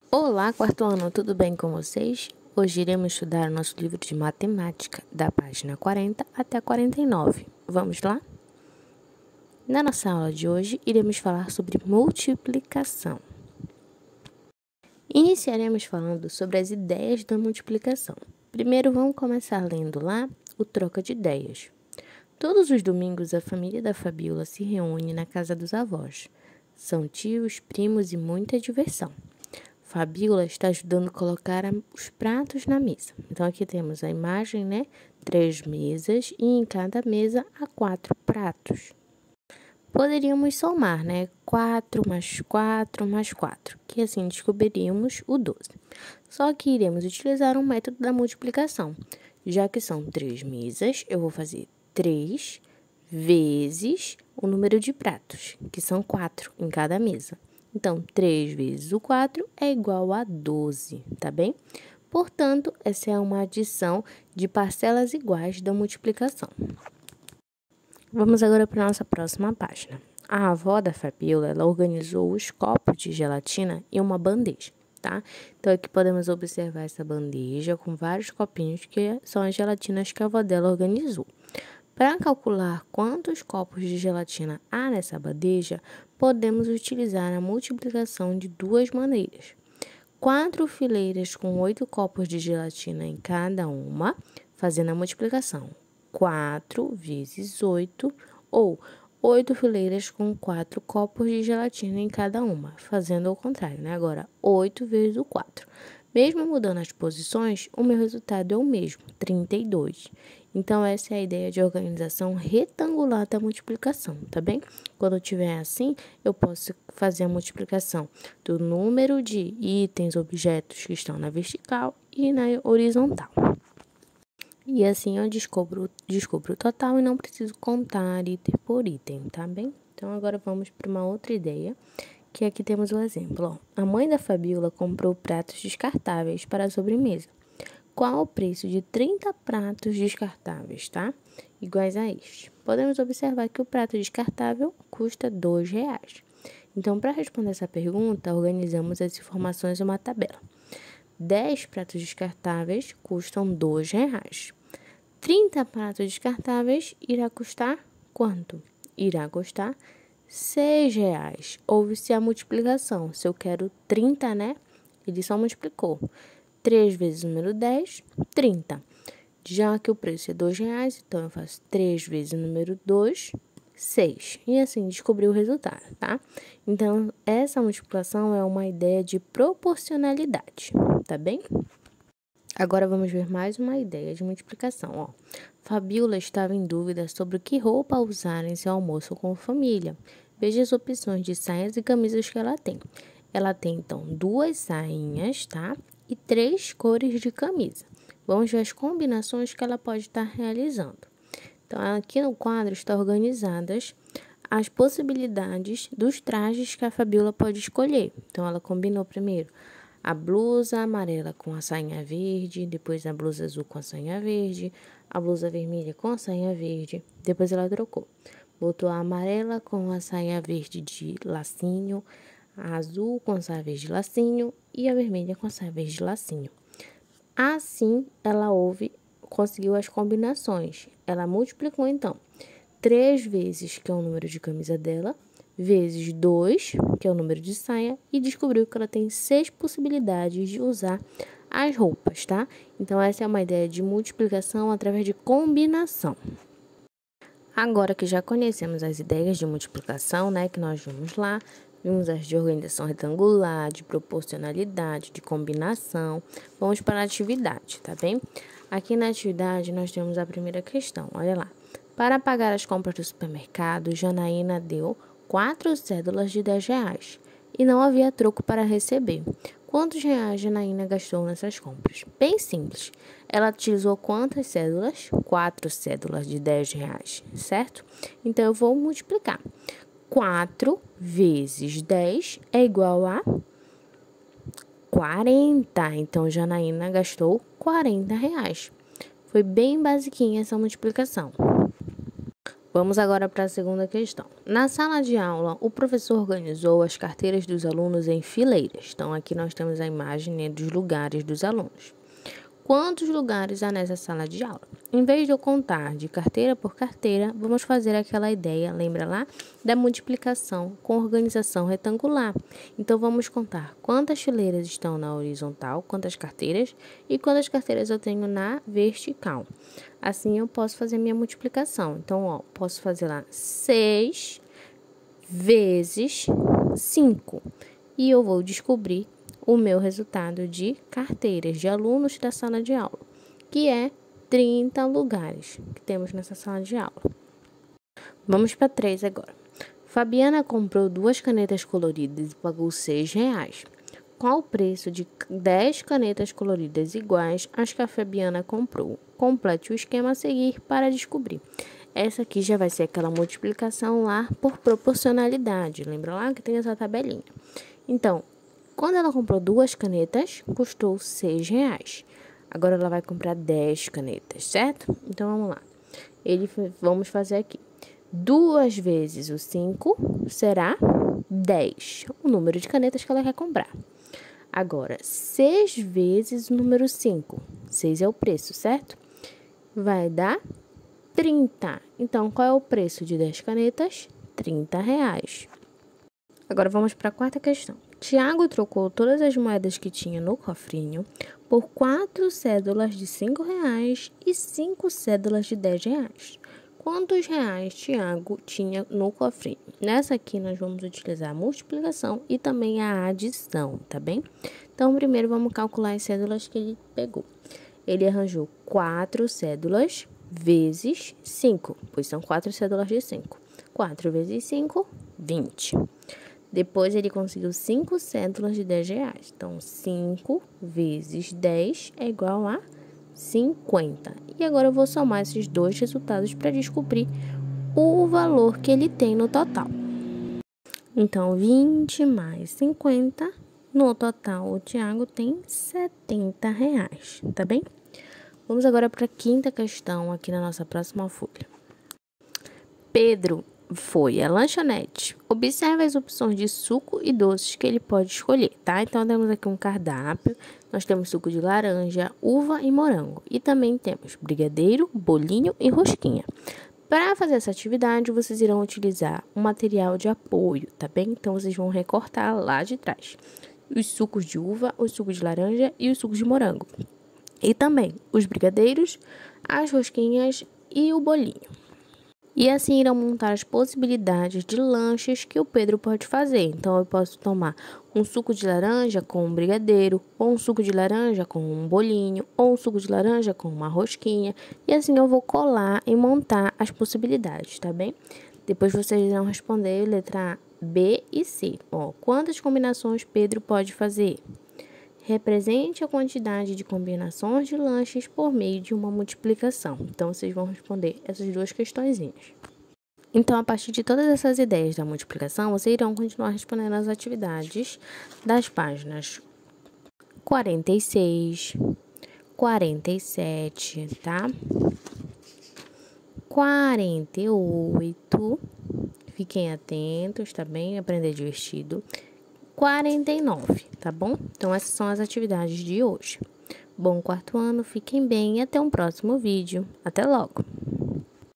Olá, quarto ano, tudo bem com vocês? Hoje iremos estudar o nosso livro de matemática, da página 40 até 49. Vamos lá? Na nossa aula de hoje, iremos falar sobre multiplicação. Iniciaremos falando sobre as ideias da multiplicação. Primeiro, vamos começar lendo lá o troca de ideias. Todos os domingos, a família da Fabiola se reúne na casa dos avós. São tios, primos e muita diversão. Fabiola está ajudando a colocar os pratos na mesa. Então, aqui temos a imagem, né? 3 mesas e em cada mesa há 4 pratos. Poderíamos somar, né? 4 mais 4 mais 4, que assim descobriríamos o 12. Só que iremos utilizar um método da multiplicação. Já que são 3 mesas, eu vou fazer 3 vezes o número de pratos, que são 4 em cada mesa. Então, 3 vezes o 4 é igual a 12, tá bem? Portanto, essa é uma adição de parcelas iguais da multiplicação. Vamos agora para a nossa próxima página. A avó da Fabiola, ela organizou os copos de gelatina em uma bandeja, tá? Então, aqui podemos observar essa bandeja com vários copinhos que são as gelatinas que a avó dela organizou. Para calcular quantos copos de gelatina há nessa bandeja, podemos utilizar a multiplicação de duas maneiras. 4 fileiras com 8 copos de gelatina em cada uma, fazendo a multiplicação. 4 vezes 8, ou 8 fileiras com 4 copos de gelatina em cada uma, fazendo ao contrário, né? Agora, 8 vezes o 4. Mesmo mudando as posições, o meu resultado é o mesmo, 32. Então, essa é a ideia de organização retangular da multiplicação, tá bem? Quando tiver assim, eu posso fazer a multiplicação do número de itens, objetos que estão na vertical e na horizontal. E assim eu descubro o total e não preciso contar item por item, tá bem? Então, agora vamos para uma outra ideia, que aqui temos o exemplo. Ó. A mãe da Fabiola comprou pratos descartáveis para a sobremesa. Qual o preço de 30 pratos descartáveis, tá? Iguais a este. Podemos observar que o prato descartável custa R$2. Então, para responder essa pergunta, organizamos as informações em uma tabela. 10 pratos descartáveis custam R$2. 30 pratos descartáveis irá custar quanto? Irá custar R$6. Houve-se a multiplicação. Se eu quero 30, né? Ele só multiplicou. 3 vezes o número 10, 30. Já que o preço é R$2, então eu faço 3 vezes o número 2, 6. E assim descobri o resultado, tá? Então, essa multiplicação é uma ideia de proporcionalidade, tá bem? Agora vamos ver mais uma ideia de multiplicação, ó. Fabiola estava em dúvida sobre que roupa usar em seu almoço com a família. Veja as opções de saias e camisas que ela tem. Ela tem, então, 2 sainhas, tá? E 3 cores de camisa. Vamos ver as combinações que ela pode estar realizando. Então, aqui no quadro estão organizadas as possibilidades dos trajes que a Fabiola pode escolher. Então, ela combinou primeiro a blusa amarela com a sainha verde, depois a blusa azul com a sainha verde, a blusa vermelha com a sainha verde, depois ela trocou. Botou a amarela com a sainha verde de lacinho, a azul com a saia verde de lacinho e a vermelha com a saia verde de lacinho. Assim, ela conseguiu as combinações. Ela multiplicou, então, 3 vezes, que é o número de camisa dela, vezes 2, que é o número de saia, e descobriu que ela tem 6 possibilidades de usar as roupas, tá? Então, essa é uma ideia de multiplicação através de combinação. Agora que já conhecemos as ideias de multiplicação, né, que nós vimos lá, vimos as de organização retangular, de proporcionalidade, de combinação. Vamos para a atividade, tá bem? Aqui na atividade nós temos a primeira questão, olha lá. Para pagar as compras do supermercado, Janaína deu 4 cédulas de R$10 e não havia troco para receber. Quantos reais Janaína gastou nessas compras? Bem simples. Ela utilizou quantas cédulas? 4 cédulas de R$10, certo? Então, eu vou multiplicar. 4 vezes 10 é igual a 40. Então, Janaína gastou R$40. Foi bem basiquinha essa multiplicação. Vamos agora para a segunda questão. Na sala de aula, o professor organizou as carteiras dos alunos em fileiras. Então, aqui nós temos a imagem, né, dos lugares dos alunos. Quantos lugares há nessa sala de aula? Em vez de eu contar de carteira por carteira, vamos fazer aquela ideia, lembra lá? Da multiplicação com organização retangular. Então, vamos contar quantas fileiras estão na horizontal, quantas carteiras, e quantas carteiras eu tenho na vertical. Assim, eu posso fazer minha multiplicação. Então, ó, posso fazer lá 6 vezes 5. E eu vou descobrir o meu resultado de carteiras de alunos da sala de aula, que é 30 lugares que temos nessa sala de aula. Vamos para 3 agora. Fabiana comprou 2 canetas coloridas e pagou R$6. Qual o preço de 10 canetas coloridas iguais às que a Fabiana comprou? Complete o esquema a seguir para descobrir. Essa aqui já vai ser aquela multiplicação lá por proporcionalidade. Lembra lá que tem essa tabelinha? Então, quando ela comprou 2 canetas, custou R$6. Agora ela vai comprar 10 canetas, certo? Então, vamos lá. Vamos fazer aqui. 2 vezes o 5 será 10. O número de canetas que ela quer comprar. Agora, 6 vezes o número 5. 6 é o preço, certo? Vai dar 30. Então, qual é o preço de 10 canetas? R$30. Agora, vamos para a quarta questão. Tiago trocou todas as moedas que tinha no cofrinho por 4 cédulas de R$5 e 5 cédulas de R$10. Quantos reais Tiago tinha no cofrinho? Nessa aqui, nós vamos utilizar a multiplicação e também a adição, tá bem? Então, primeiro, vamos calcular as cédulas que ele pegou. Ele arranjou 4 cédulas vezes 5, pois são 4 cédulas de 5. 4 vezes 5, 20. Depois, ele conseguiu 5 cédulas de R$10. Então, 5 vezes 10 é igual a 50. E agora, eu vou somar esses dois resultados para descobrir o valor que ele tem no total. Então, 20 mais 50, no total, o Tiago tem R$70, tá bem? Vamos agora para a quinta questão aqui na nossa próxima folha. Pedro foi à lanchonete. Observe as opções de suco e doces que ele pode escolher, tá? Então, temos aqui um cardápio. Nós temos suco de laranja, uva e morango. E também temos brigadeiro, bolinho e rosquinha. Para fazer essa atividade, vocês irão utilizar um material de apoio, tá bem? Então, vocês vão recortar lá de trás os sucos de uva, os sucos de laranja e os sucos de morango. E também os brigadeiros, as rosquinhas e o bolinho. E assim irão montar as possibilidades de lanches que o Pedro pode fazer. Então, eu posso tomar um suco de laranja com um brigadeiro, ou um suco de laranja com um bolinho, ou um suco de laranja com uma rosquinha. E assim eu vou colar e montar as possibilidades, tá bem? Depois vocês irão responder letra A, B e C. Ó, quantas combinações Pedro pode fazer? Represente a quantidade de combinações de lanches por meio de uma multiplicação. Então, vocês vão responder essas duas questõezinhas. Então, a partir de todas essas ideias da multiplicação, vocês irão continuar respondendo as atividades das páginas 46, 47, tá? 48, fiquem atentos, tá bem? Aprender divertido. 49, tá bom? Então, essas são as atividades de hoje. Bom quarto ano, fiquem bem e até um próximo vídeo. Até logo!